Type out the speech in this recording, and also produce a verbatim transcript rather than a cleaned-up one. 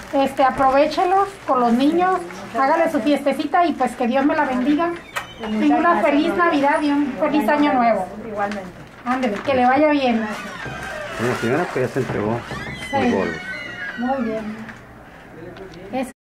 Este, aprovéchelos con los niños, hágale su fiestecita y pues que Dios me la bendiga. Tenga una feliz Navidad y un feliz Año Nuevo. Igualmente. Ándele, que le vaya bien. Bueno, señora, pues ya se entregó Sí. los bolos. Muy bien. Es